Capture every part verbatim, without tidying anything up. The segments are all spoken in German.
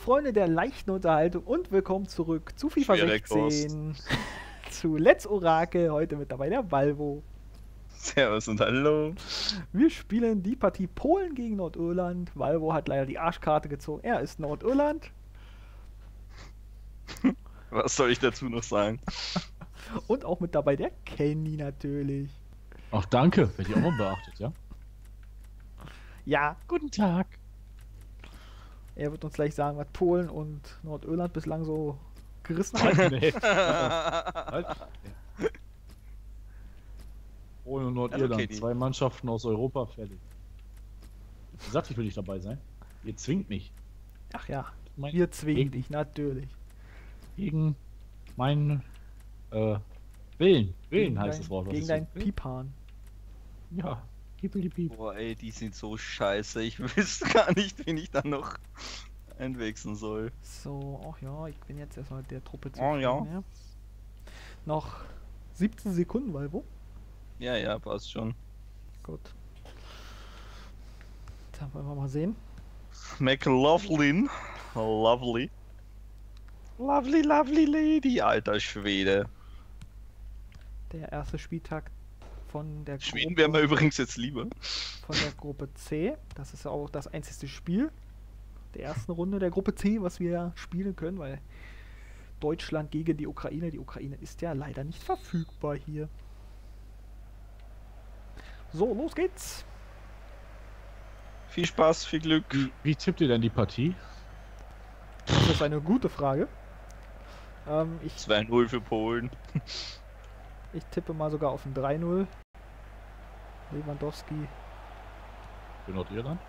Freunde der leichten Unterhaltung und willkommen zurück zu FIFA sechzehn, zu Let's Orakel, heute mit dabei der Balvo. Servus und hallo. Wir spielen die Partie Polen gegen Nordirland. Balvo hat leider die Arschkarte gezogen, er ist Nordirland. Was soll ich dazu noch sagen? Und auch mit dabei der Kenny natürlich. Ach danke, werde ich auch mal beachtet, ja? Ja, Guten Tag. er wird uns gleich sagen, was Polen und Nordirland bislang so gerissen haben. Nee. Halt. Polen und Nordirland, Okay, die- zwei Mannschaften aus Europa, fertig. Ich sagte, ich will nicht dabei sein. Ihr zwingt mich. Ach ja, Mein, wir zwingen gegen, dich, natürlich. gegen meinen äh, Willen. Willen Gegen heißt dein- das Wort. was Gegen ich deinen suche. Pipan. Ja, piepeli piep. Boah ey, die sind so scheiße. Ich wüsste gar nicht, wen ich dann noch einwechseln soll. So, ach ja, ich bin jetzt erstmal der Truppe zu. Oh ja. ja. Noch siebzehn Sekunden, Balvo. Ja, ja, passt schon. Gut. Dann wollen wir mal sehen. McLaughlin. Lovely. Lovely, lovely lady, alter Schwede. Der erste Spieltag von der Schweden wäre mir übrigens jetzt lieber. von der Gruppe C. Das ist auch das einzige Spiel der ersten Runde der Gruppe C, was wir spielen können, weil Deutschland gegen die Ukraine. Die Ukraine ist ja leider nicht verfügbar hier. So, los geht's. Viel Spaß, viel Glück. Wie, wie tippt ihr denn die Partie? Das ist eine gute Frage. Ähm, ich, zwei null für Polen. ich tippe mal sogar auf ein drei null. Lewandowski. Für Nordirland?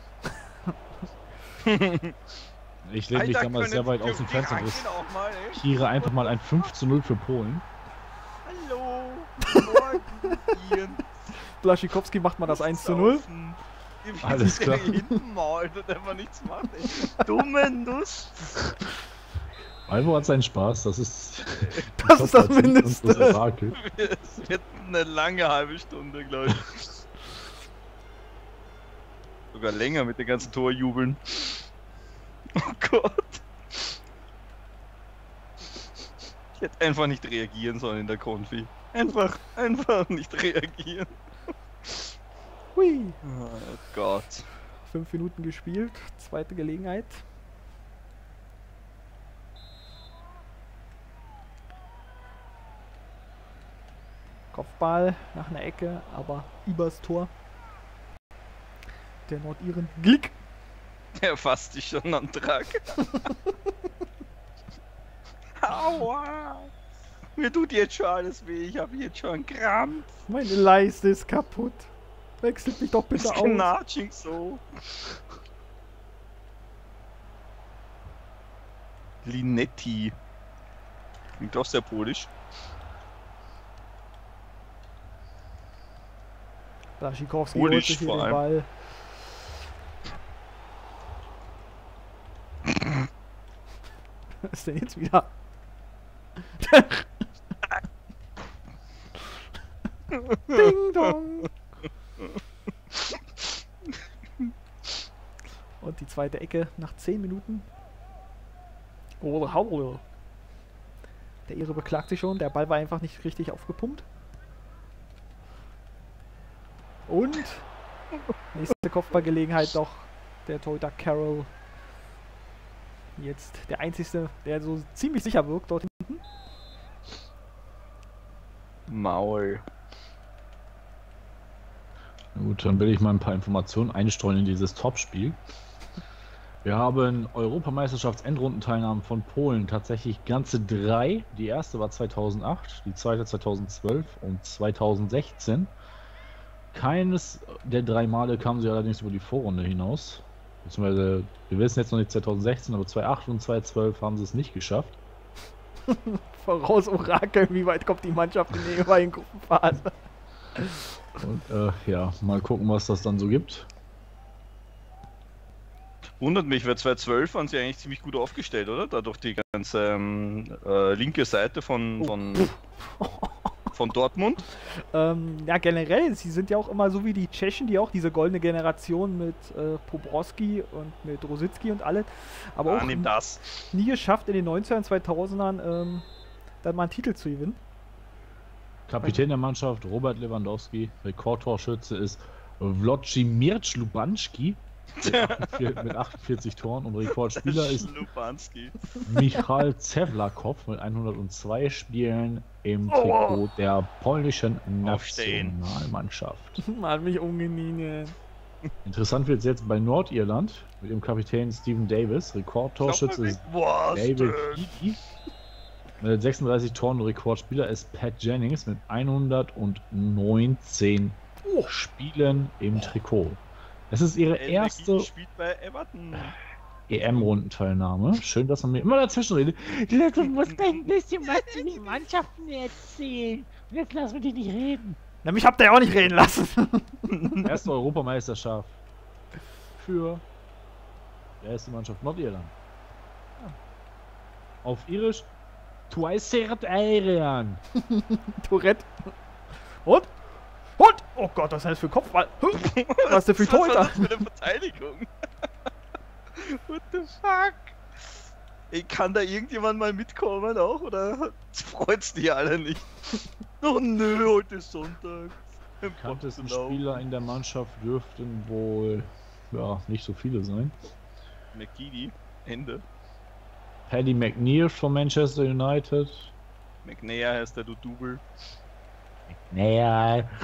Ich lehne mich damals sehr weit aus dem Fenster und riskiere einfach mal ein fünf zu null für Polen. Hallo. Morgen. Ian. Blaschikowski macht mal das eins zu null. Alles klar. Hinten mal, das einfach nichts macht, ey. Dumme Nuss. Balvo hat seinen Spaß, das ist Das ist das Top-Partie Mindeste. unseres Orakel. Es wird eine lange halbe Stunde, glaube ich. Sogar länger mit den ganzen Torjubeln. Oh Gott. Ich hätte einfach nicht reagieren sollen in der Konfi. Einfach, einfach nicht reagieren. Hui. Oh Gott. Fünf Minuten gespielt. Zweite Gelegenheit. Kopfball nach einer Ecke, aber übers Tor. Der Nordiren Glick. Der fasst dich schon am Trag. Aua! Mir tut jetzt schon alles weh, ich habe jetzt schon einen Krampf. Meine Leiste ist kaputt. Wechselt mich doch bitte Das aus. knatschig so. Linetti. Klingt auch sehr polisch. Blaschikowski Polisch holt sich hier vor den allem. Ball. Was ist denn jetzt wieder? Ding dong! Und die zweite Ecke nach zehn Minuten. Oh, Haul. Der Ire beklagt sich schon, der Ball war einfach nicht richtig aufgepumpt. Und nächste Kopfballgelegenheit doch der Torhüter Carroll. Jetzt der einzige, der so ziemlich sicher wirkt dort hinten. Maul. Na gut, dann will ich mal ein paar Informationen einstreuen in dieses Topspiel. Wir haben Europameisterschafts-Endrundenteilnahmen von Polen tatsächlich ganze drei. Die erste war zweitausendacht, die zweite zweitausendzwölf und zweitausendsechzehn. Keines der drei Male kamen sie allerdings über die Vorrunde hinaus. Beziehungsweise, wir wissen jetzt noch nicht zweitausendsechzehn, aber zweitausendacht und zweitausendzwölf haben sie es nicht geschafft. Voraus Orakel, wie weit kommt die Mannschaft in der jeweiligen Gruppenphase? Und äh, ja, mal gucken, was das dann so gibt. Wundert mich, weil zweitausendzwölf waren sie eigentlich ziemlich gut aufgestellt, oder? Dadurch die ganze ähm, äh, linke Seite von, von von Dortmund. Ähm, ja, generell, sie sind ja auch immer so wie die Tschechen, die auch diese goldene Generation mit äh, Poborski und mit Rositzky und alles, aber Ah, auch nimm das. nie geschafft in den neunzigern, zweitausendern ähm, dann mal einen Titel zu gewinnen. Kapitän der Mannschaft Robert Lewandowski. Rekordtorschütze ist Wlodzimir Lubanski mit achtundvierzig, mit achtundvierzig Toren und Rekordspieler ist Lubanski. Michal Cewlakow mit hundertzwei Spielen im Trikot der polnischen Aufstehen. Nationalmannschaft. Hat mich umgenienet. Interessant wird es jetzt bei Nordirland mit dem Kapitän Stephen Davis. Rekordtorschütze ist Was David denn? Keaty. Mit sechsunddreißig Toren und Rekordspieler ist Pat Jennings mit hundertneunzehn Oh. Spielen im Trikot. Es ist ihre El erste Nagui spielt bei Everton. E M-Rundenteilnahme. Schön, dass man mir immer dazwischen redet. Du musst ein bisschen was zu den Mannschaften erzählen. Und jetzt lass mich dich nicht reden. Na, mich habt ihr ja auch nicht reden lassen. Erste Europameisterschaft für die erste Mannschaft Nordirland. Auf Irisch Twiceert Eirean. Tourette. Und? Und? Oh Gott, was heißt für Kopfball? Was ist denn für Was war Torhüter? das für eine Verteidigung? What the fuck? Ey, kann da irgendjemand mal mitkommen auch? Oder freut's die alle nicht? Oh nö, heute ist Sonntag. Bekanntesten Spieler in der Mannschaft dürften wohl ja nicht so viele sein. McGeady, Ende. Paddy McNeil von Manchester United. McNair heißt der, du Double. Naja.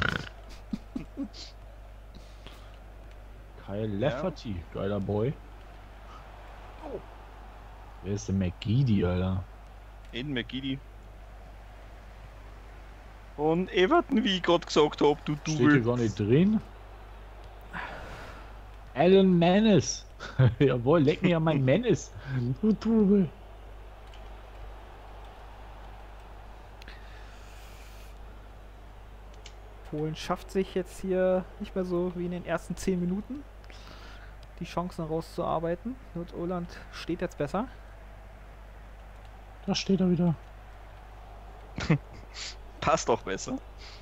Kyle Lafferty, geiler Boy. Oh. Wer ist denn McGeady, Alter? Aiden McGeady. Und Everton, wie ich gerade gesagt habe, du Steht hier Double. gar nicht drin. Alan Menace. Jawohl, leck mir an mein Menace. Du Double. Polen schafft sich jetzt hier nicht mehr so wie in den ersten zehn Minuten die Chancen rauszuarbeiten. Nordirland steht jetzt besser. Da steht er wieder. Passt auch besser.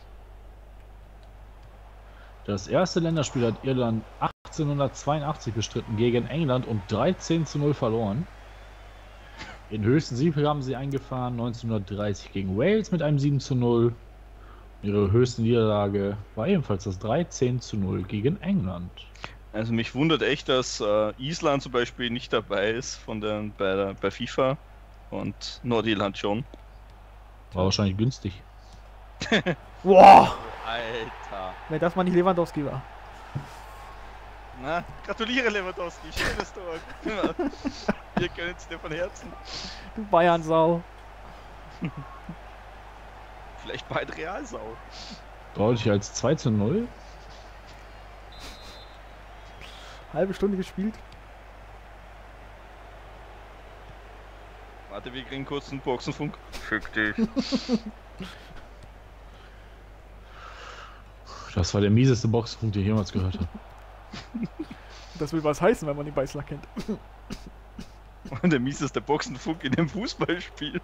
Das erste Länderspiel hat Irland achtzehnhundertzweiundachtzig bestritten gegen England und dreizehn zu null verloren. Den höchsten Sieg haben sie eingefahren neunzehnhundertdreißig gegen Wales mit einem sieben zu null. Ihre höchste Niederlage war ebenfalls das dreizehn zu null gegen England. Also mich wundert echt, dass äh, Island zum Beispiel nicht dabei ist von den, bei, der, bei FIFA und Nordirland schon. War wahrscheinlich günstig. Wow! Alter. Wenn das mal nicht Lewandowski war. Na, gratuliere Lewandowski, schönes Tor. Ja. Wir gönnen es dir von Herzen. Du Bayern-Sau. Vielleicht bald Realsau. Deutlich als zwei zu null. Halbe Stunde gespielt. Warte, wir kriegen kurz einen Boxenfunk. Fick dich. Das war der mieseste Boxpunkt, den ich jemals gehört habe. Das will was heißen, wenn man den Beißler kennt. Und der mieseste Boxenfunk in dem Fußballspiel.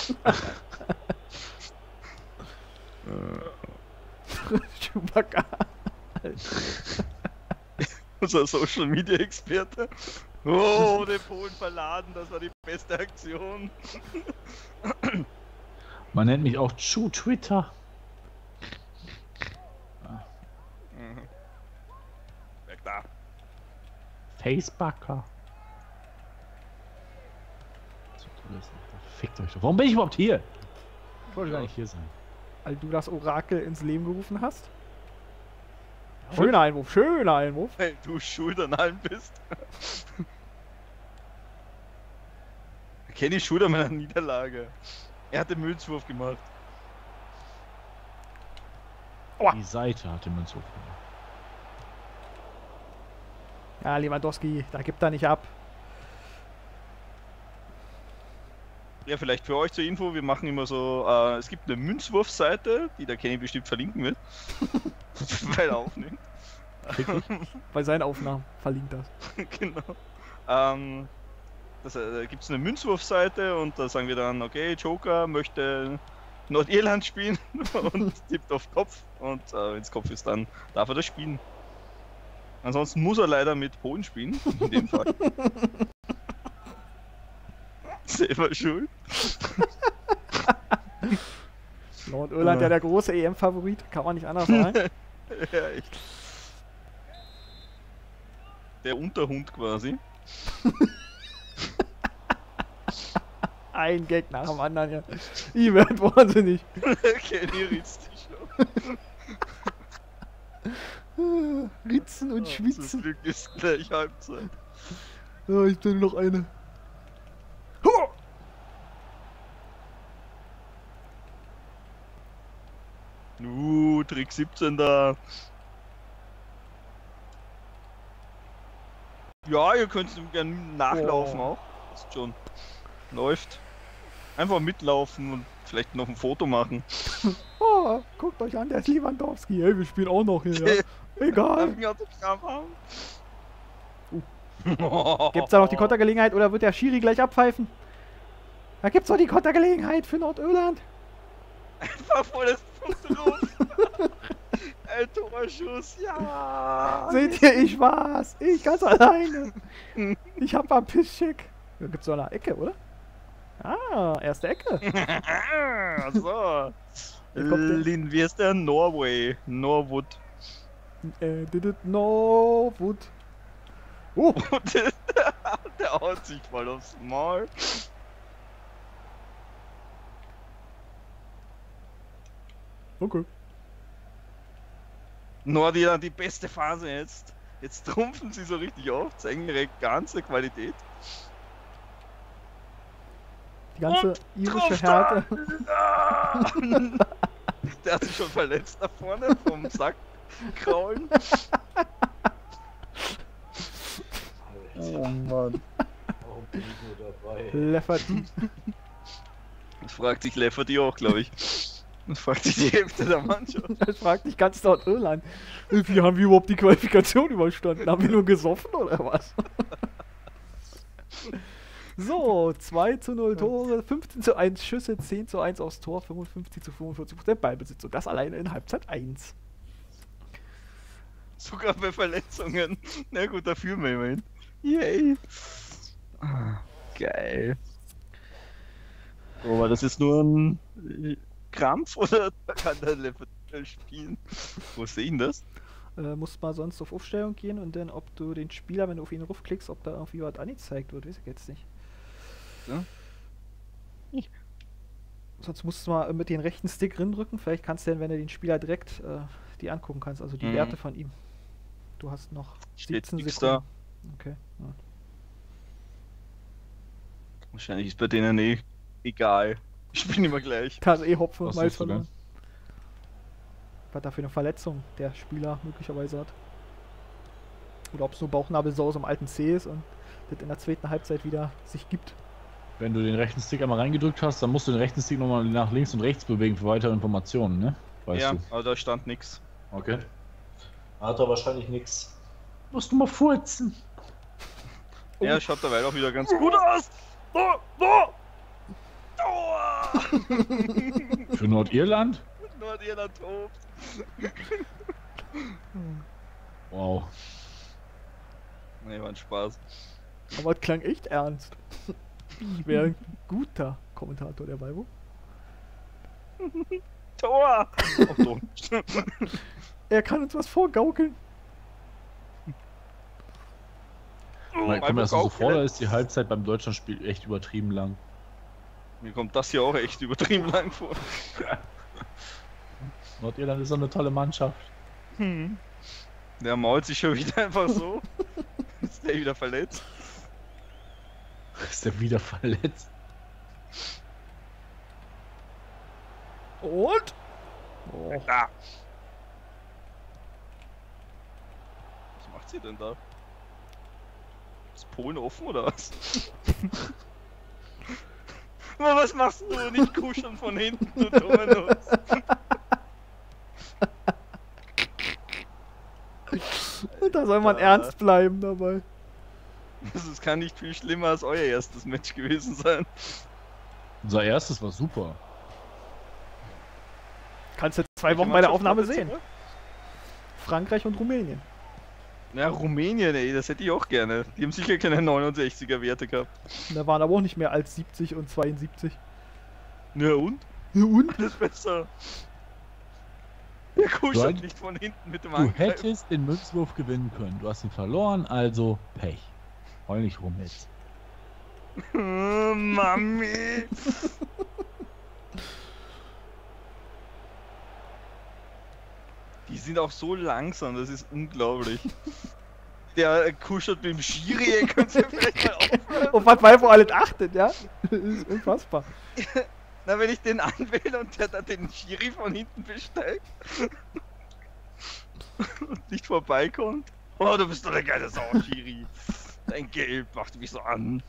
Chewbacca. Unser Social Media Experte. Oh, den Polen verladen, das war die beste Aktion. Man nennt mich auch Chu Twitter. Mhm. Weg da. Facebacker. Fickt euch doch. Warum bin ich überhaupt hier? Ich wollte gar nicht hier sein. Weil du das Orakel ins Leben gerufen hast. Schöner Einwurf, schöner Einwurf. Weil du schuld an allem bist. Kenny schuld an meiner Niederlage. Er hat den Münzwurf gemacht. Aua. Die Seite hat den Münzwurf gemacht. Ja, Lewandowski, da gibt er nicht ab. Ja, vielleicht für euch zur Info, wir machen immer so, äh, es gibt eine Münzwurfseite, die der Kenny bestimmt verlinken wird. Weil er aufnimmt. Bei seinen Aufnahmen verlinkt das. Genau. Ähm, das, äh, da gibt es eine Münzwurfseite und da sagen wir dann, okay, Joker möchte Nordirland spielen und tippt auf Kopf. Und äh, wenn es Kopf ist, dann darf er das spielen. Ansonsten muss er leider mit Polen spielen, in dem Fall. Selber schuld. Nordirland ja der große E M-Favorit, kann man nicht anders sagen. Ja, echt. Der Unterhund quasi. Ein Gag nach dem anderen, ja. Ich werd wahnsinnig. Kenny ritzt dich schon. Ritzen und Oh, schwitzen. zum Glück ist gleich Halbzeit. Ja, ich bin noch eine. Uh, Trick siebzehn da. Ja, ihr könnt gerne nachlaufen Oh. auch. Ist schon. Läuft. Einfach mitlaufen und vielleicht noch ein Foto machen. Oh, guckt euch an, der ist Lewandowski. Hey, wir spielen auch noch hier, ja. Egal. Darf ich ein Autogramm haben? Gibt's da noch die Kontergelegenheit oder wird der Schiri gleich abpfeifen? Da gibt's doch die Kontergelegenheit für Nordirland. Einfach voll das Fuß drauf. Ein Torschuss, ja. Seht ihr, ich war's. Ich ganz alleine. Ich hab am Pisscheck. Da gibt's doch eine Ecke, oder? Ah, erste Ecke. So. Hier kommt der- Lin, wie ist der? Norway. Norwood. Äh, did it no wood. Oh, Der haut sich voll aufs Maul. okay. Nordirland die beste Phase jetzt. Jetzt trumpfen sie so richtig auf, zeigen ihre ganze Qualität. Die ganze Und irische drauf Härte. Ah! Der hat sich schon verletzt da vorne vom Sack kraulen. Oh Mann. Warum bin ich nur dabei? Lefferty. Das fragt sich Lefferty auch, glaube ich. Das fragt sich die Hälfte der Mannschaft. Das fragt dich ganz Nordirland. Wie haben wir überhaupt die Qualifikation überstanden? Haben wir nur gesoffen oder was? So, zwei zu null Tore, fünfzehn zu eins Schüsse, zehn zu eins aufs Tor, fünfundfünfzig zu fünfundvierzig Prozent Ballbesitz. Und das alleine in Halbzeit eins. Sogar bei Verletzungen. Na gut, dafür wir immerhin. Yay. Ah, geil. So, war das jetzt nur ein äh, Krampf oder kann der Lefferty spielen? Wo sehe ich denn das? Äh, musst mal sonst auf Aufstellung gehen und dann, ob du den Spieler, wenn du auf ihn raufklickst, ob da irgendwie was angezeigt wird, weiß ich jetzt nicht. Ja. Sonst musst du mal mit den rechten Stick drücken. Vielleicht kannst du dann, wenn du den Spieler direkt äh, die angucken kannst, also die Mhm. Werte von ihm. Du hast noch Steht siebzehn nix Sekunden. Okay. Ja. Wahrscheinlich ist bei denen eh egal. Ich bin immer gleich. Da ist eh Hopfen und Was Malz suchst du verloren. Was da für eine Verletzung der Spieler möglicherweise hat. Oder ob es nur Bauchnabelsaus im alten C ist und das in der zweiten Halbzeit wieder sich gibt. Wenn du den rechten Stick einmal reingedrückt hast, dann musst du den rechten Stick nochmal nach links und rechts bewegen für weitere Informationen, ne? Weißt Ja, du. aber da stand nix. Okay. Hat er wahrscheinlich nichts. Musst du mal furzen. Ja, schaut dabei auch wieder ganz gut aus. Oh, oh. Tor! Für Nordirland? Nordirland tobt. Wow. Nee, war ein Spaß. Aber es klang echt ernst. Ich wäre ein guter Kommentator der Balbo. Tor! Ach so. Er kann uns was vorgaukeln. Mal, komm Einfach mir das so auch vor, da wieder- ist die Halbzeit beim Deutschlandspiel echt übertrieben lang. Mir kommt das hier auch echt übertrieben lang vor. Nordirland ist so eine tolle Mannschaft. Hm. Der mault sich schon wieder einfach so. Ist der wieder verletzt? Ist der wieder verletzt? Und? Oh. Ah. Was macht sie denn da? Ist Polen offen oder was? Aber was machst du? Nicht kuscheln von hinten, du Dominus. Da soll man Alter. ernst bleiben dabei. Das kann nicht viel schlimmer als euer erstes Match gewesen sein. Unser erstes war super. Kannst du zwei Welche Wochen bei der Mannschaft Aufnahme kommt jetzt sehen. zurück? Frankreich und Rumänien. Na, Rumänien, ey, das hätte ich auch gerne. Die haben sicher keine neunundsechziger Werte gehabt. Da waren aber auch nicht mehr als siebzig und zweiundsiebzig. Na und? Ja, und? Alles besser. Der kuschelt Du- nicht von hinten mit dem Du Angriff. hättest den Münzwurf gewinnen können. Du hast ihn verloren, also Pech. Heul nicht rum jetzt. Oh, Mami. Die sind auch so langsam, das ist unglaublich. Der kuschelt mit dem Schiri, ihr könnt ja vielleicht mal aufhören. Auf was Valvo alles achtet, ja? Das ist unfassbar. Na, wenn ich den anwähle und der dann den Schiri von hinten besteigt und nicht vorbeikommt. Oh, du bist doch eine geile Sau, Schiri. Dein Gelb macht mich so an.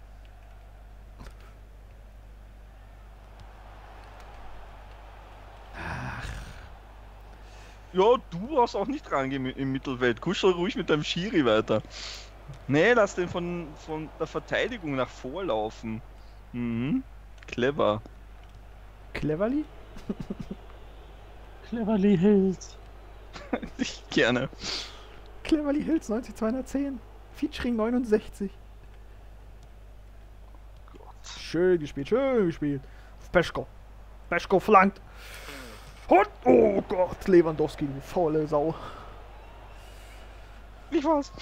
Ja, du brauchst auch nicht rangehen im Mittelfeld. Kuschel ruhig mit deinem Schiri weiter. Nee, lass den von, von der Verteidigung nach vorlaufen. Mhm. Clever. Cleverly? Cleverly Hills. Ich gerne. Cleverly Hills neunzig zweihundertzehn. Featuring neunundsechzig. Schön gespielt, schön gespielt. Peschko. Peschko flankt. Und, oh Gott, Lewandowski, du faule Sau. Ich was?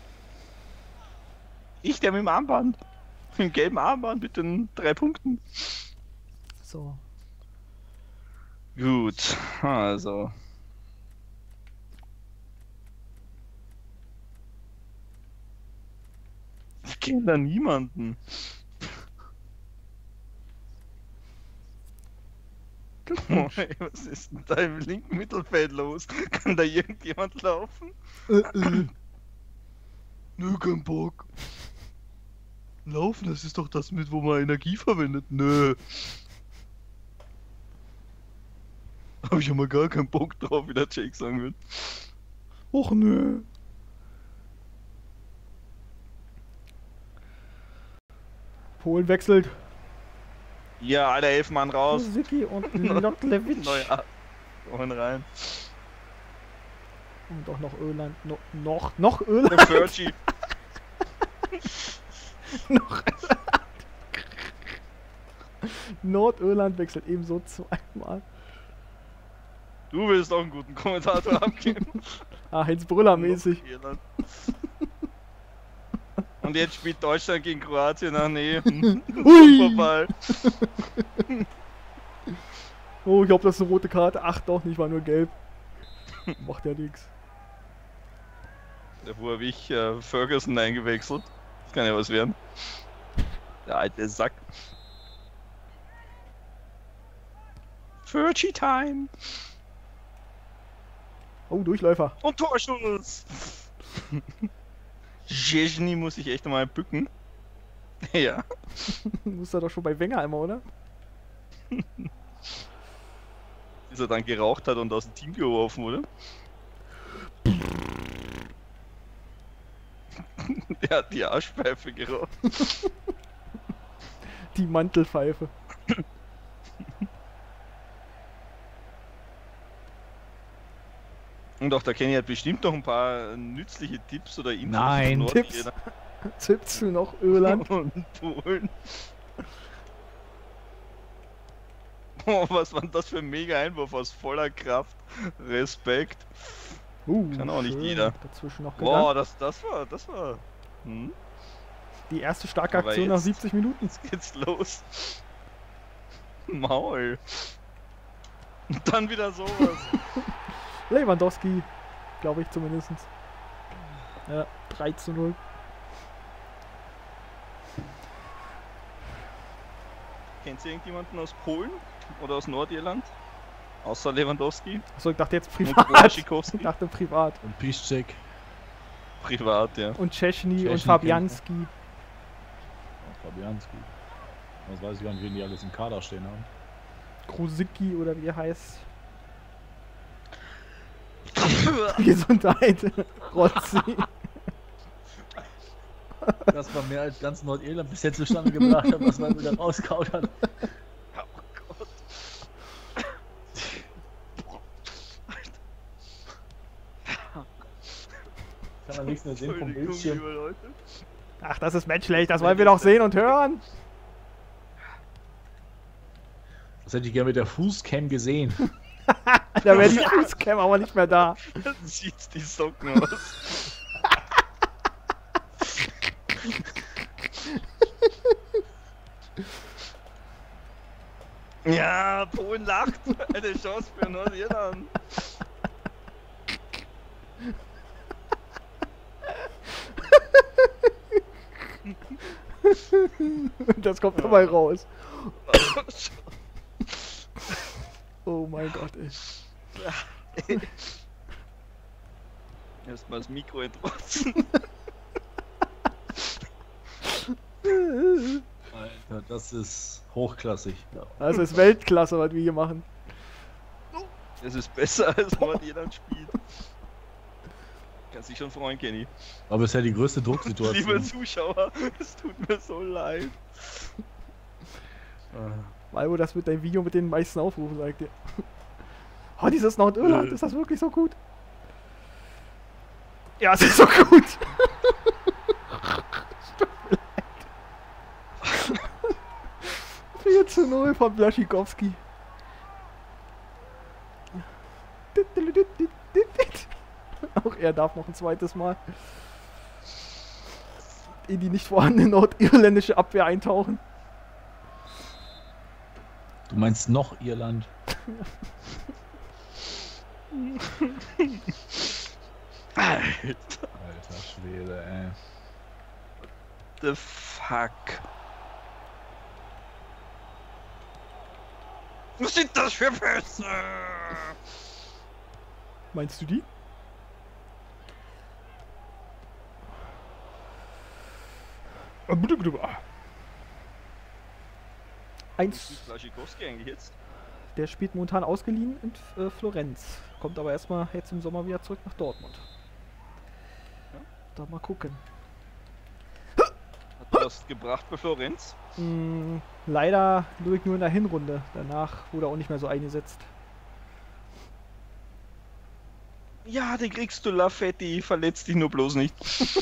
Ich, der mit dem Armband. Mit dem gelben Armband mit den drei Punkten. So. Gut, also. Ich kenne da niemanden. Oh, ey, was ist denn da im linken Mittelfeld los? Kann da irgendjemand laufen? Äh, äh. Nö, kein Bock. Laufen, das ist doch das mit, wo man Energie verwendet. Nö. Hab ich ja mal gar keinen Bock drauf, wie der Jake sagen wird. Och nö. Polen wechselt. Ja, alle elf Mann raus. Siki und Lotlewitsch. Neu ab. Und rein. Und auch noch Irland. No, noch, noch Irland. Der Fergie. noch Nordirland wechselt ebenso zweimal. Du willst auch einen guten Kommentator abgeben. Ah, Heinz Brüller mäßig. Irland. Und jetzt spielt Deutschland gegen Kroatien. Ach nee. Vorbei. Oh, ich glaube, das ist eine rote Karte. Ach doch, nicht, war nur gelb. Macht ja nix. Wo habe ich äh, Ferguson eingewechselt? Das kann ja was werden. Der alte Sack. Fergie Time. Oh, Durchläufer. Und Torschuss. Szczesny muss ich echt mal bücken. Ja. Muss er doch schon bei Wenger einmal, oder? Bis er dann geraucht hat und aus dem Team geworfen wurde. Der hat die Arschpfeife geraucht. Die Mantelpfeife. Und auch der Kenny hat bestimmt noch ein paar nützliche Tipps oder Infos. Nein, von Tipps. Nordirland Tipps für noch Irland. und Polen. Oh, was war denn das für ein mega Einwurf aus voller Kraft. Respekt. Uh, Kann auch nicht schön. jeder. Dazwischen noch gegangen. Boah, das, das war, das war. Hm? Die erste starke Aber Aktion nach jetzt- siebzig Minuten. Jetzt geht's los. Maul. Und dann wieder sowas. Lewandowski, glaube ich zumindest. Ja, drei zu null. Kennt ihr irgendjemanden aus Polen oder aus Nordirland? Außer Lewandowski Achso, ich dachte jetzt und privat. Błaszczykowski? Ich dachte privat. Und Piszczek. Privat, ja. Und Szczesny Szczesny und Fabianski. Fabianski. Was weiß ich gar nicht, wen die alles im Kader stehen haben. Krusicki oder wie er heißt. Gesundheit. Rotzi. Das war mehr als ganz Nordirland bis jetzt zustande gebracht hat, was man wieder rauskaut hat. Oh Gott. kann nichts mehr sehen vom Entschuldigung, Bildschirm. liebe Leute. Ach, das ist menschlich, das wollen wir doch sehen und hören. Das hätte ich gerne mit der Fußcam gesehen. Da wäre die Fußcam aber nicht mehr da. Dann sieht's die Socken aus. Ja, Polen lacht. Eine Chance für Nordirland. Das kommt dabei raus. Oh mein Gott, ey. Erstmal das Mikro entrotzen. Alter, das ist hochklassig. Das ist Weltklasse, was wir hier machen. Es ist besser, als Nordirland spielt. Kannst dich schon freuen, Kenny. Aber bisher die größte Liebe Drucksituation. Zuschauer, es tut mir so leid. Malvo, das wird dein Video mit den meisten Aufrufen, sagt ihr. Oh, dieses Nordirland, Äh. ist das wirklich so gut? Ja, es ist so gut. vier zu null von Blaschikowski. Auch er darf noch ein zweites Mal in die nicht vorhandene nordirländische Abwehr eintauchen. Du meinst noch Irland? Alter, Alter Schwede, ey. the fuck. Was sind das für Pässe? Meinst du die? Eins. Ist Blaschikowski eigentlich jetzt? Der spielt momentan ausgeliehen in äh, Florenz. Kommt aber erstmal jetzt im Sommer wieder zurück nach Dortmund. Ja. Da mal gucken. Hat das gebracht für Florenz? Mm, leider nur nur in der Hinrunde. Danach wurde er auch nicht mehr so eingesetzt. Ja, den kriegst du, Lafetti, verletzt dich nur bloß nicht.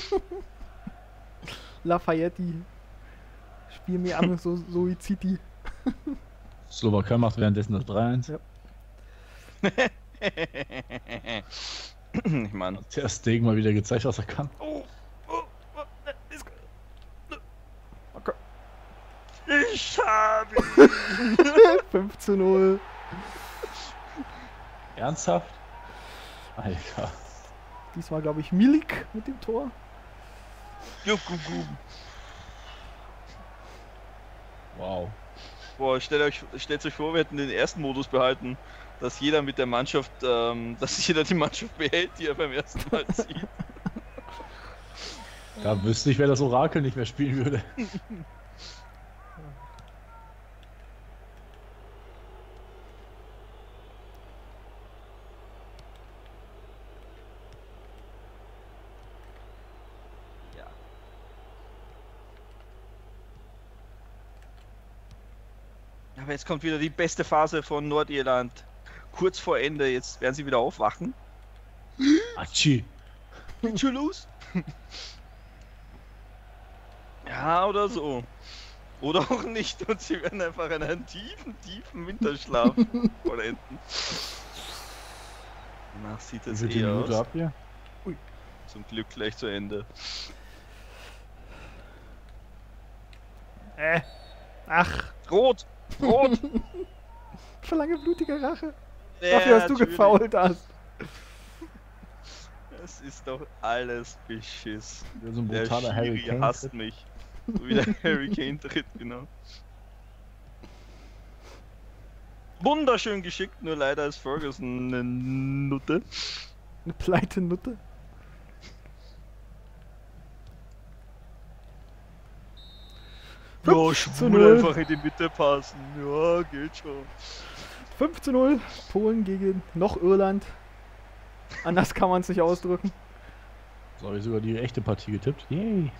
Lafayette. Spiel mir an so Suizidi. Slowakei macht währenddessen das drei eins. Ja. Ich meine. Der Stegen mal wieder gezeigt, was er kann. Oh, oh, oh, ist... Okay. Ich hab ihn! fünf zu null. Ernsthaft? Alter. Diesmal glaube ich Milik mit dem Tor. Juckugu. Wow. Boah, stellt euch, stellt euch vor, wir hätten den ersten Modus behalten, dass jeder mit der Mannschaft, ähm, dass jeder die Mannschaft behält, die er beim ersten Mal zieht. Da wüsste ich, wer das Orakel nicht mehr spielen würde. Ja. Aber jetzt kommt wieder die beste Phase von Nordirland. Kurz vor Ende, jetzt werden sie wieder aufwachen. Atschi. Did you lose? Ja, oder so. Oder auch nicht. Und sie werden einfach in einen tiefen, tiefen Winterschlaf vollenden. Danach sieht Wie es viel eher Minute aus. habt ihr? Zum Glück gleich zu Ende. Äh. Ach, Rot! Rot! verlange blutige Rache. Ja, Dafür, dass du natürlich. gefoult hast. Es ist doch alles Beschiss. Ja, so ein Der brutaler Harry Schiri Kane. hasst mich. So wie der Harry Kane tritt, genau. Wunderschön geschickt, nur leider ist Ferguson eine Nutte. Eine pleite Nutte. Ja, fünf zu schwul null. einfach in die Mitte passen. Ja, geht schon. fünf zu null. Polen gegen noch Irland. Anders kann man es nicht ausdrücken. So habe ich sogar die echte Partie getippt. Yay.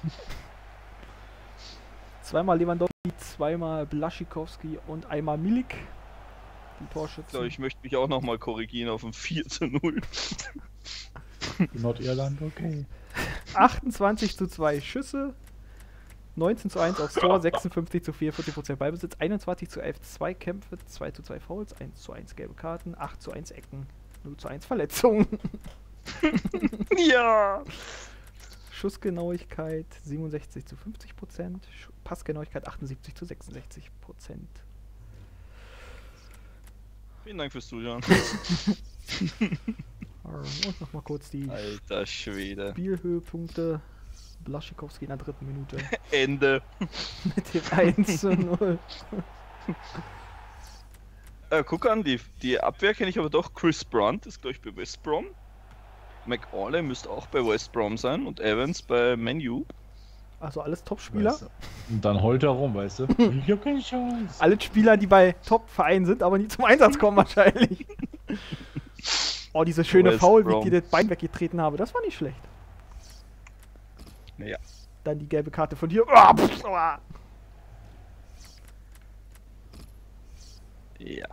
Zweimal Lewandowski, zweimal Blaschikowski und einmal Milik. Die Ich Torschützen. glaube, ich möchte mich auch nochmal korrigieren auf ein vier zu null. Nordirland, okay. achtundzwanzig zu zwei Schüsse, neunzehn zu eins aufs Tor, sechsundfünfzig zu vierundvierzig Prozent Ballbesitz, einundzwanzig zu elf Zweikämpfe, zwei zu zwei Fouls, eins zu eins gelbe Karten, acht zu eins Ecken, null zu eins Verletzungen. Ja! Schussgenauigkeit siebenundsechzig zu fünfzig Prozent, Passgenauigkeit achtundsiebzig zu sechsundsechzig Prozent. Vielen Dank fürs Zuschauen. Und nochmal kurz die Alter Schwede. Spielhöhepunkte. Blaschikowski in der dritten Minute Ende. mit dem eins zu null. Äh, guck an, die, die Abwehr kenne ich aber doch. Chris Brunt ist glaube ich bei West Brom. McAuley müsste auch bei West Brom sein und Evans bei Man U. Also alles Top-Spieler. Weißt du. Und dann heult er rum, weißt du? Ich hab keine Chance. Alle Spieler, die bei Top-Vereinen sind, aber nie zum Einsatz kommen wahrscheinlich. Oh, diese schöne West Foul, wie Brom. ich dir das Bein weggetreten habe, das war nicht schlecht. Naja. Dann die gelbe Karte von dir. Oh, pff, oh. Ja.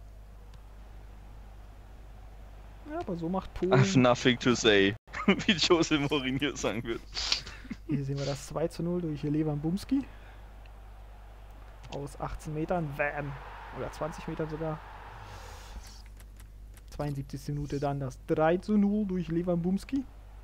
Ja, aber so macht I've Polen. nothing to say. Wie Jose Mourinho sagen wird. Hier sehen wir das zwei zu null durch Lewandowski. Aus achtzehn Metern. Wham. Oder zwanzig Metern sogar. zweiundsiebzigste Minute dann das drei zu null durch Lewandowski.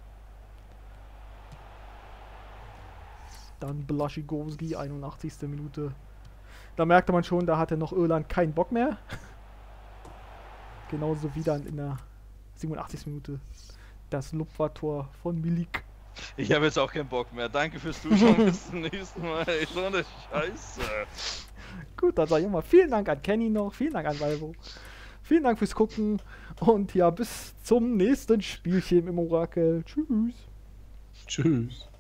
Dann Blaszczykowski, einundachtzigste Minute. Da merkte man schon, da hatte noch Irland keinen Bock mehr. Genauso wie dann in der siebenundachtzigsten Minute das Lupfer-Tor von Milik. Ich habe jetzt auch keinen Bock mehr. Danke fürs Zuschauen. Bis zum nächsten Mal. Ey, so eine Scheiße. Gut, dann sage ich mal vielen Dank an Kenny noch, vielen Dank an Valvo. Vielen Dank fürs Gucken und ja, bis zum nächsten Spielchen im Orakel. Tschüss. Tschüss.